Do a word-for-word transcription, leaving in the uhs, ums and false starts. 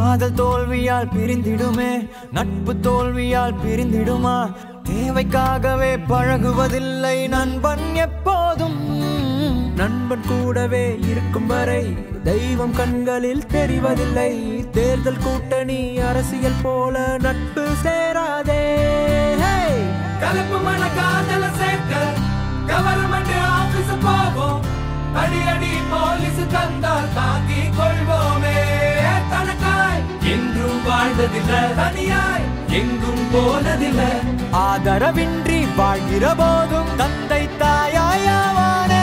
காதல் தோல்வியால் பிரிந்திடுமே, நட்பு தோல்வியால் பிரிந்திடுமா? தேவைக்காகவே பழகுவதில்லை நண்பன் எப்போதும். நண்பன் கூடவே இருக்கும் வரை தெய்வம் கண்களில் தெரிவதில்லை. தேர்தல் கூட்டணி அரசியல் போல நட்பு சேராதே. கலப்பு மன காதல சேர்க்க கவர்மெண்ட் ஆபீஸ் போவோம். அடி அடி போலீஸ் தந்தால் தாங்கி கொள்வோமே. தனக்காய் என்றும் வாழ்ந்ததில்லை, தனியாய் எங்கும் போனதில்லை. ஆதரவின்றி வாழ்கிற போதும் தந்தை தாயாயாவானே.